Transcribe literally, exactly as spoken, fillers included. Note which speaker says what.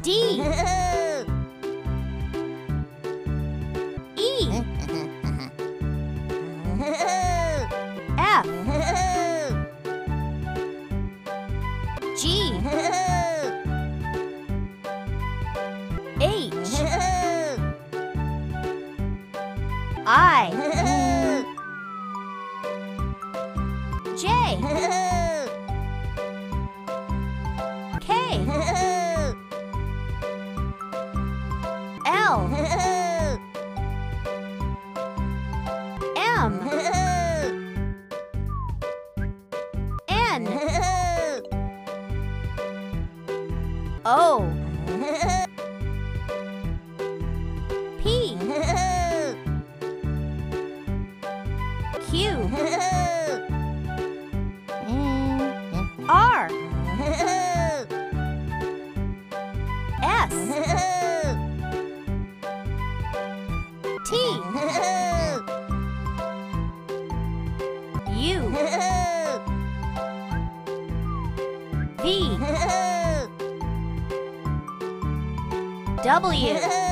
Speaker 1: D. E. F. G. H. I. J. K. L. M. N. O. P. Q. R. S. T. U. V. W.